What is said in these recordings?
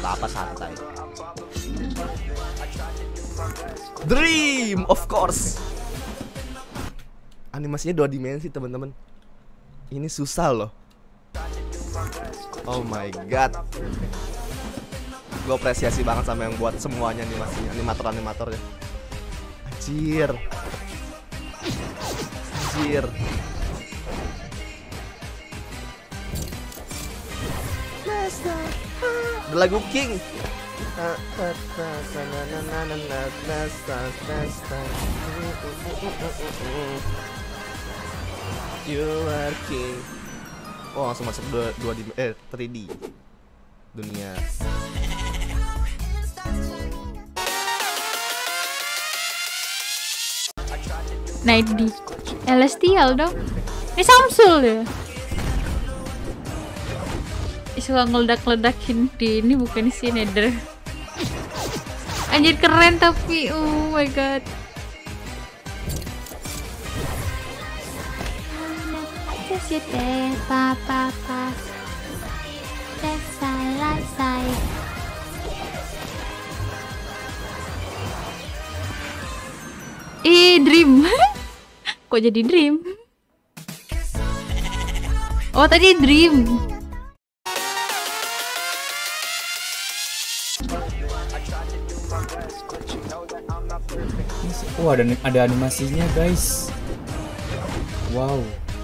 apa-apa, santai. Dream, of course. Animasinya 2 dimensi, teman-teman. Ini susah loh. Oh my god. Gue apresiasi banget sama yang buat semuanya animasinya, animator-animatornya. Anjir. Anjir. Ada lagu King. You are king. Oh, langsung masuk 3D dunia. Night D Celestial dong. Ini Samsul ya. Suka ngeledak-ledakin di ini, bukan di sini Nether. Anjir keren tapi oh my god. Dream. Kok jadi Dream? Oh tadi Dream. Oh ada animasinya guys. Wow.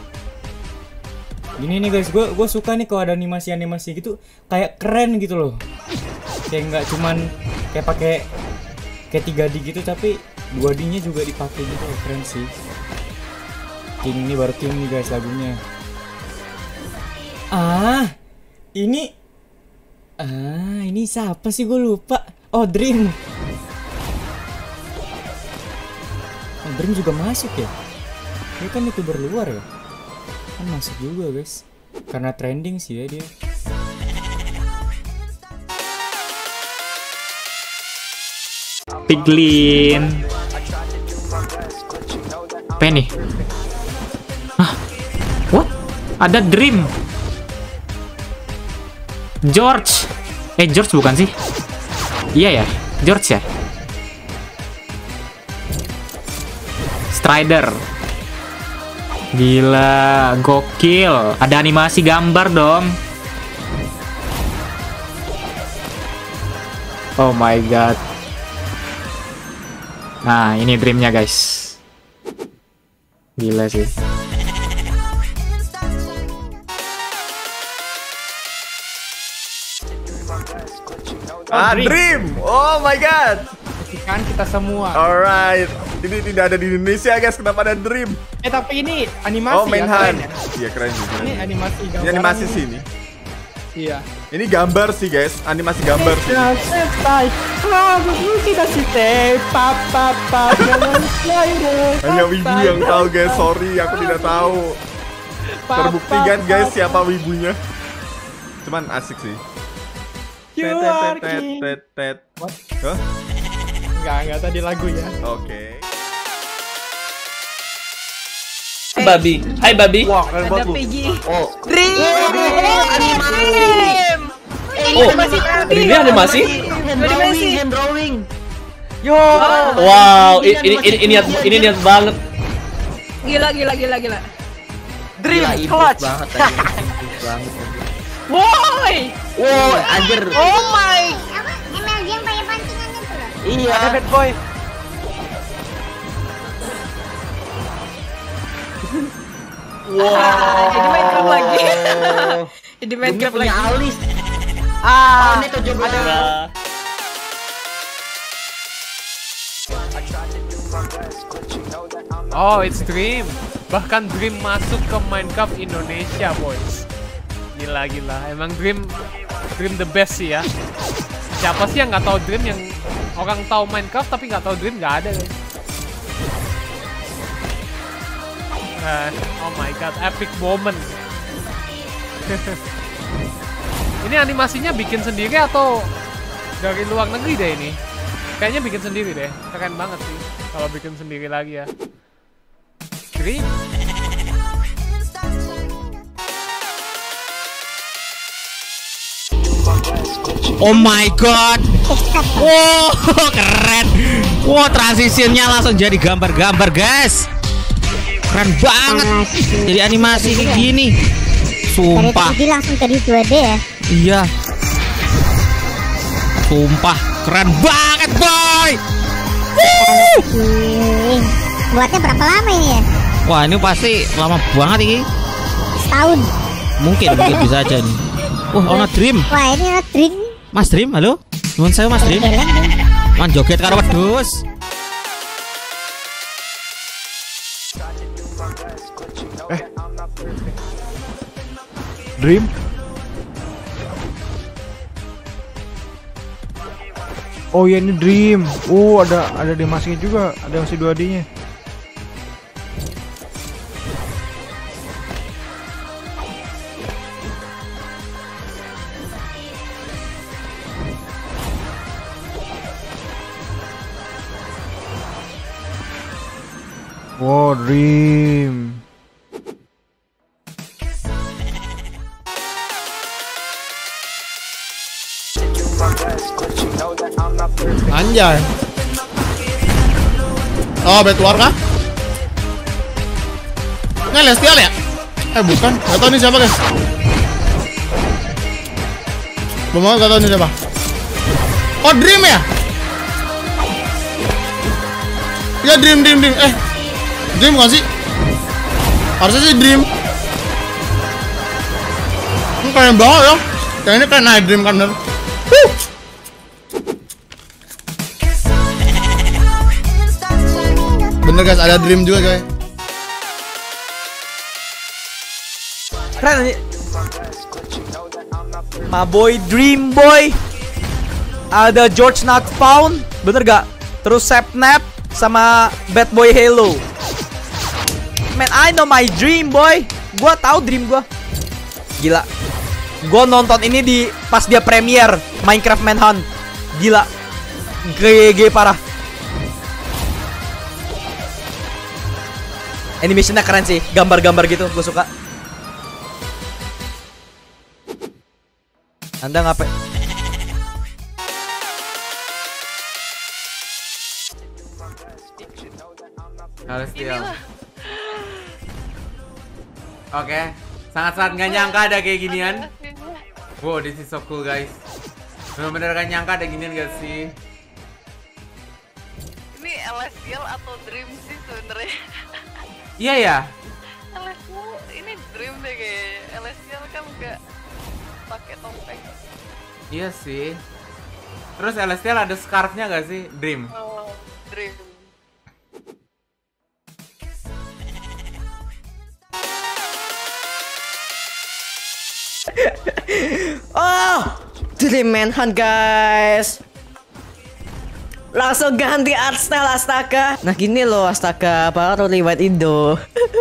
Gini nih guys, gue suka nih kalau ada animasi gitu, kayak keren gitu loh. Kayak nggak cuman kayak pakai 3D gitu, tapi 2D-nya juga dipakai gitu, keren sih. King ini baru King nih guys lagunya. Ini siapa sih, gue lupa. Oh Dream. Oh, Dream juga masuk ya? Dia kan YouTuber luar ya? Kan masuk juga guys. Karena trending sih ya dia. Piglin. Apa nih? Hah? What? Ada Dream. George. George bukan sih? Iya ya, George ya. Strider. Gila, gokil. Ada animasi gambar dong. Oh my god. Nah, ini Dreamnya guys. Gila sih. Dream. Oh my god. Kan kita semua. Alright. Ini tidak ada di Indonesia guys. Kenapa ada Dream? Tapi ini animasi. Oh, Mainhan. Ya, Iya keren juga. Ini animasi gambar. Ini animasi sih ini. Iya. Ini gambar sih guys. Animasi gambar sih. Hanya wibu yang tahu guys. Sorry, aku tidak tahu. Terbukti kan guys siapa wibunya. Cuman asik sih. What? Huh? Enggak tadi lagunya. Oke. Babi. Hai babi. Wah, keren banget lu. Oh. Dream. Oh, ini animasi? Hand drawing. Yo. Wow, ini niat banget. Gila. Dream clutch. Banget. Woi. Wow, anjir. Oh my. MLG yang pakai pancingan itu loh. Iya. Bad boy. Jadi Minecraft lagi. Jadi Minecraft lagi. Alis. Ini ada. Oh, it's Dream. Bahkan Dream masuk ke Minecraft Indonesia, boys. Gila. Emang Dream the best sih ya. Siapa sih yang nggak tahu Dream, yang orang tahu Minecraft tapi nggak tahu Dream? Nggak ada guys. Oh my god, epic moment. Ini animasinya bikin sendiri atau dari luar negeri deh ini? Kayaknya bikin sendiri deh. Keren banget sih kalau bikin sendiri lagi ya. Dream. Oh my god. Wow, keren. Wow, transisinya langsung jadi gambar-gambar, guys. Keren banget. Jadi animasi kayak gini. Sumpah. Jadi langsung jadi 2D ya? Iya. Sumpah, keren banget, boy. Buatnya berapa lama ini ya? Wah, ini pasti lama banget ini. Setahun. Mungkin bisa aja nih. Wah, ono Dream. Wah, ini ono Dream. Mas Dream, halo. Nuwun sewu Mas Dream. Man joget karo wedhus. Dream. Oh ya, ini Dream. Ada animasinya juga, ada masih 2D-nya. Wow, Dream. Anjay. Oh, Betuar kah? Ini Lestial ya? Bukan. Gak tau ini siapa, guys. Belum gak tau ini siapa. Oh, Dream ya? Ya, Dream. Dream bukan sih? Harusnya sih Dream. Ini keren banget ya. Kayak ini keren Dream Corner. Bener guys, ada Dream juga guys. Keren nih. My boy Dream boy. Ada George Not Found, bener gak? Terus Sapnap sama Bad Boy Halo. Man, I know my dream boy. Gua tahu dream gua. Gila. Gua nonton ini di pas dia premiere Minecraft Manhunt. Gila. GG parah. Animationnya keren sih, gambar-gambar gitu, gue suka. Anda ngapain? Celestial. Oke, sangat-sangat nggak nyangka ada kayak ginian. Wow, this is so cool guys. Bener-bener gak nyangka ada ginian gak sih? Ini Celestial atau Dream sih sebenarnya? Iya ya. Celestial ini Dream deh kayaknya. Celestial kan nggak pakai topeng. Iya sih. Terus Celestial ada scarf-nya gak sih? Dream. Oh, Dream. Oh, Dream Manhunt guys. Langsung ganti art style astaga. Nah gini loh astaga, baru lewat Indo.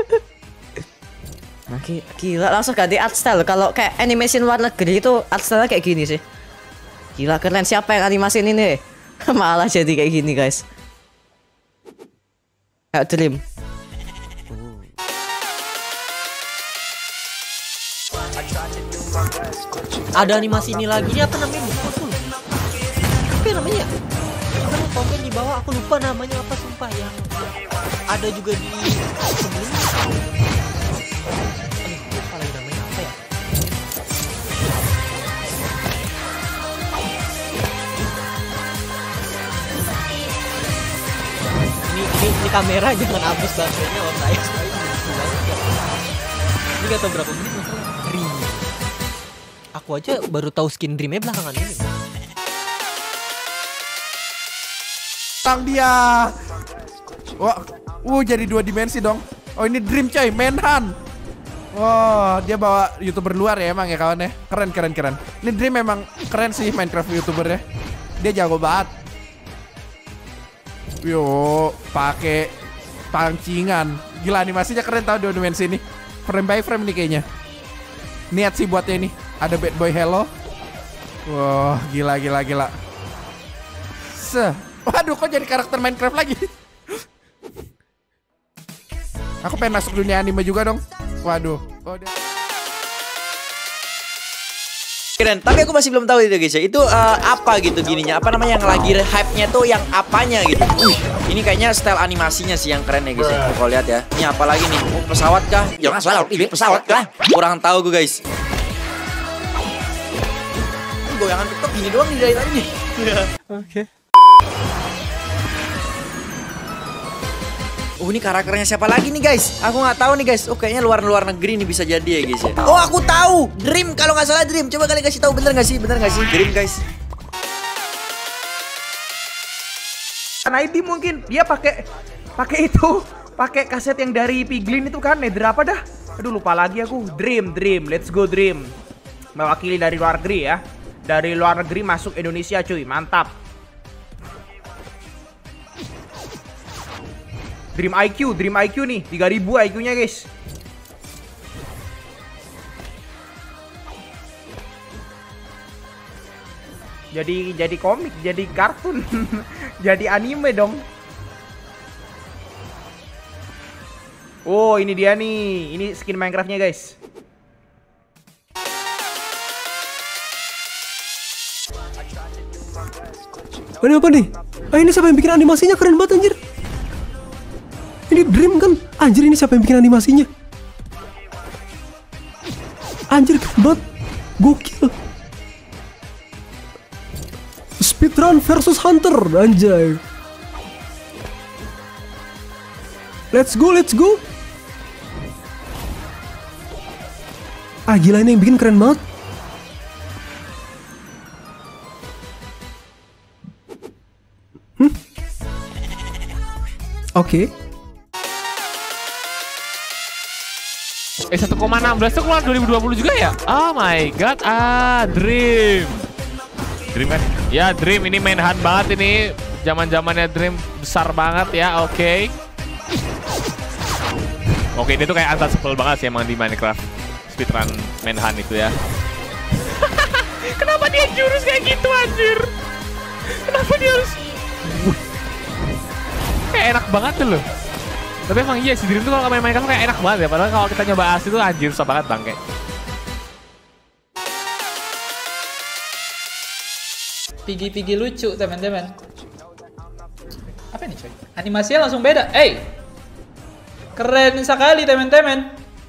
Nah gila, langsung ganti art style. Kalau kayak animation luar negeri itu art style kayak gini sih. Gila keren, siapa yang animasiin ini? Malah jadi kayak gini guys. Kayak Dream. Ada animasi ini lagi, ini apa namanya? Apa namanya? Coba nih komen di bawah, aku lupa namanya apa sumpah, yang ada juga di sebelumnya. Aduh, lupa lagi namanya apa ya? Ini kamera jangan habis baterainya on saya. Ini gak tau berapa menit masalah. Aku aja baru tahu skin Dreamnya belakangan ini. Tang dia. Wah, jadi 2 dimensi dong. Oh ini Dream coy, Manhunt. Wah, dia bawa YouTuber luar ya emang ya kawan ya. Keren. Ini Dream memang keren sih Minecraft YouTuber ya. Dia jago banget. Yo, pakai pancingan. Gila animasinya keren tau 2 dimensi ini. Frame by frame nih kayaknya. Niat sih buatnya ini. Ada Bad Boy Hello. Wah, gila. Waduh, kok jadi karakter Minecraft lagi? Aku pengen masuk dunia anime juga dong. Waduh. Keren, tapi aku masih belum tahu itu guys ya. Itu apa gitu gininya? Apa namanya yang lagi hype-nya tuh yang apanya gitu? Ini kayaknya style animasinya sih yang keren ya guys ya. Kalau lihat ya. Ini apa lagi nih? Oh, pesawat kah? Jangan salah, ini pesawat kah? Kurang tahu gue guys. Goyangan TikTok gini doang nih dari tadi nih. Oke. Oh, ini karakternya siapa lagi nih guys? Aku nggak tahu nih guys. Oh, kayaknya luar negeri nih bisa jadi ya guys ya. Oh, aku tahu. Dream kalau nggak salah Dream. Coba kalian kasih tahu bener nggak sih? Bener nggak sih? Dream guys. ID mungkin dia pakai kaset yang dari Piglin itu kan. Nether apa dah? Aduh lupa lagi aku. Dream. Let's go Dream. Mewakili dari luar negeri ya. Dari luar negeri masuk Indonesia cuy. Mantap. Dream IQ nih 3000 IQ-nya guys. Jadi komik, jadi kartun. Jadi anime dong. Oh, ini dia nih. Ini skin Minecraft-nya guys. Ini apa nih? Ini siapa yang bikin animasinya? Keren banget anjir. Ini Dream kan? Anjir, ini siapa yang bikin animasinya? Anjir, keren banget. Gokil. Speedrun versus Hunter, anjay. Let's go. Ah, gila, ini yang bikin keren banget. Oke. 1,16 tuh keluar 2020 juga ya? Oh my god, Dream kan? Ya Dream ini mainan banget ini. Zaman-zamannya Dream besar banget ya, oke. Oke, dia tuh kayak untouchable banget sih emang di Minecraft. Speedrun mainan itu ya. Kenapa dia jurus kayak gitu anjir? Kenapa dia harus... Kayak enak banget tuh loh. Tapi emang iya si Dream tuh kalau main Minecraft kayak enak banget ya. Padahal kalau kita nyoba asli tuh anjir susah banget bang kayak. Pigi lucu teman-teman. Apa ini coy? Animasinya langsung beda. Keren sekali teman-teman.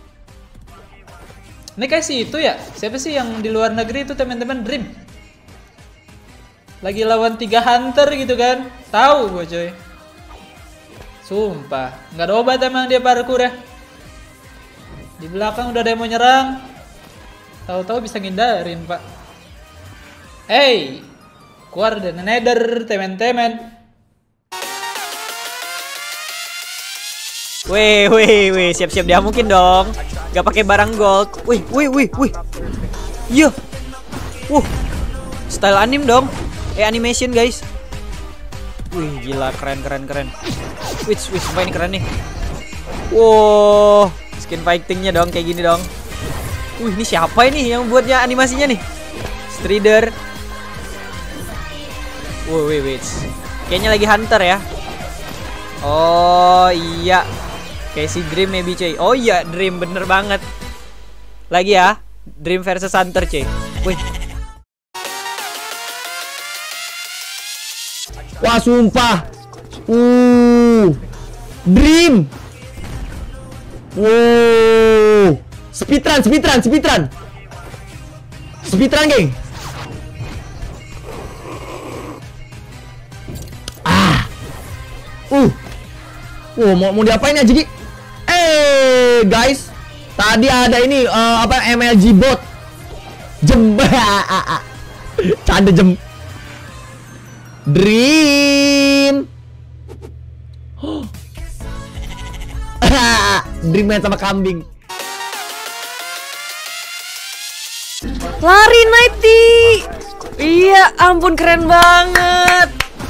Ini kayak si itu ya. Siapa sih yang di luar negeri itu teman-teman? Dream. Lagi lawan 3 hunter gitu kan. Tahu gue coy. Sumpah, nggak ada obat emang dia parkour ya. Di belakang udah ada yang mau nyerang. Tahu-tahu bisa ngindarin pak. Keluar dari Nether teman-teman. Wih, siap-siap dia mungkin dong. Gak pakai barang gold. Wih. Iya. Style anim dong. Animation guys. Wih, gila keren. Wih, sumpah ini keren nih. Wow, skin fightingnya dong kayak gini dong. Wih, ini siapa ini yang buatnya animasinya nih? Strider. Wih. Kayaknya lagi hunter ya. Oh iya. Kayak si Dream maybe cuy. Oh iya, Dream bener banget. Lagi ya, Dream versus Hunter cuy. Wih. Wah, sumpah. Dream. Wow. Speedrun, geng. Mau diapain ya, Jiki? Guys. Tadi ada ini MLG bot. Canda jem. Dream. Dream main sama kambing. Lari Nighty. Iya, ampun keren banget.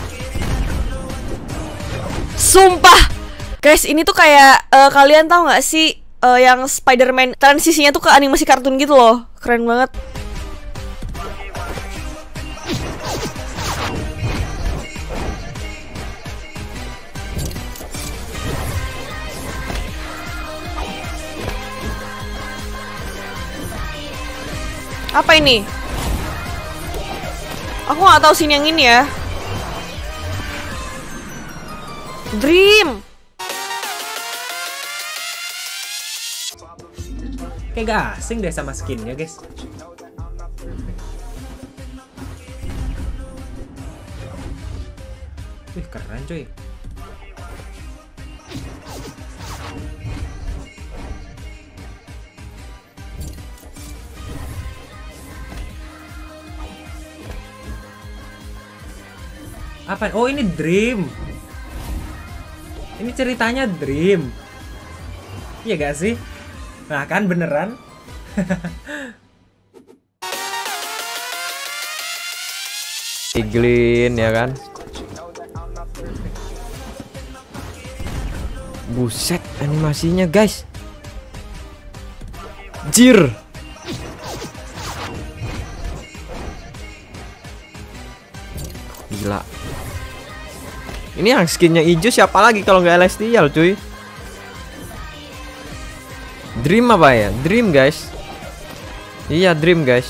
Sumpah. Guys, ini tuh kayak kalian tahu nggak sih yang Spider-Man transisinya tuh ke animasi kartun gitu loh. Keren banget. Apa ini? Aku nggak tahu scene yang ini ya. Dream. Kayak gak asing deh sama skinnya guys. Wih keren cuy. Apa? Oh ini Dream. Ini ceritanya Dream. Iya gak sih? Nah kan beneran. Iglin ya kan. Buset animasinya guys. Jir. Gila. Ini yang skinnya hijau siapa lagi kalau nggak Celestial cuy? Dream apa ya? Dream guys. Iya Dream guys.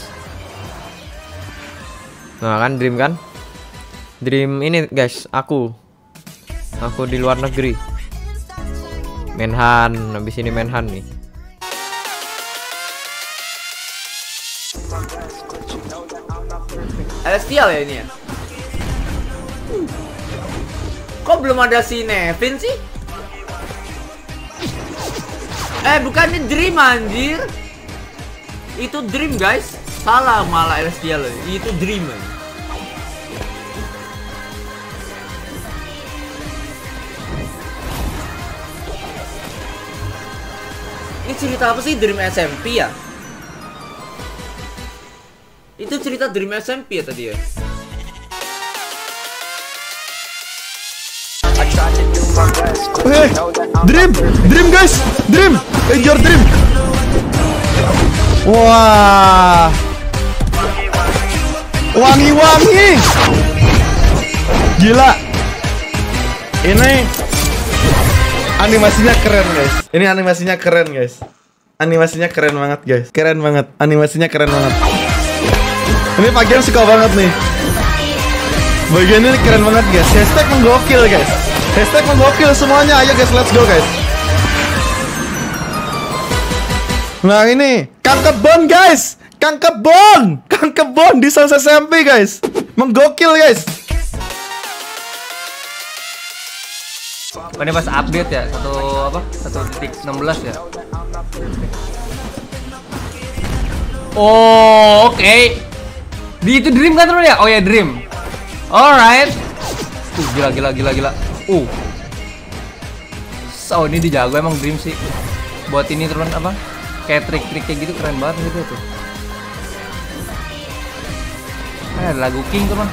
Nah kan Dream kan. Dream ini guys. Aku di luar negeri. Menhan. Habis ini Menhan nih. Celestial ya ini ya. Kok belum ada si Nevin sih? Bukan ini Dream anjir. Itu Dream guys. Salah malah Celestial. Itu Dream. Ini cerita apa sih Dream SMP ya? Itu cerita Dream SMP ya tadi ya? Dream guys, Dream, your Dream. Wah, wangi-wangi, gila. Ini animasinya keren guys. Ini animasinya keren guys. Animasinya keren banget guys. Keren banget. Animasinya keren banget. Ini bagian suka banget nih. Bagian ini keren banget guys. Hashtag menggokil guys. Hashtag menggokil semuanya. Ayo guys, let's go guys. Nah ini Kang Kebon guys. Kang Kebon di Sans SMP guys. Menggokil guys. Ini pas update ya, 1.16 ya. Oh, oke. Di itu Dream kan terus ya? Oh ya Dream. Alright. Gila. So ini dijago emang Dream sih. Buat ini teman apa? Kayak trik-trik kayak gitu keren banget gitu tuh. Ada lagu King tuh mah.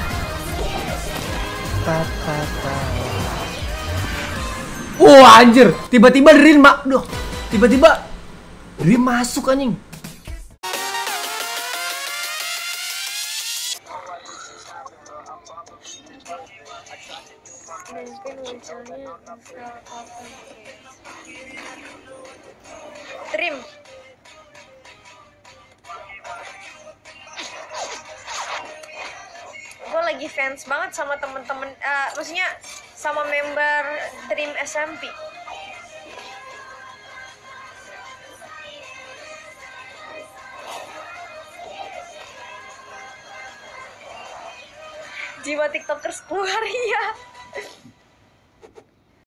Anjir, tiba-tiba Dream tiba-tiba Dream masuk anjing. Dream. Gue lagi fans banget sama temen-temen, maksudnya sama member Dream SMP. Jiwa TikTokers keluar ya.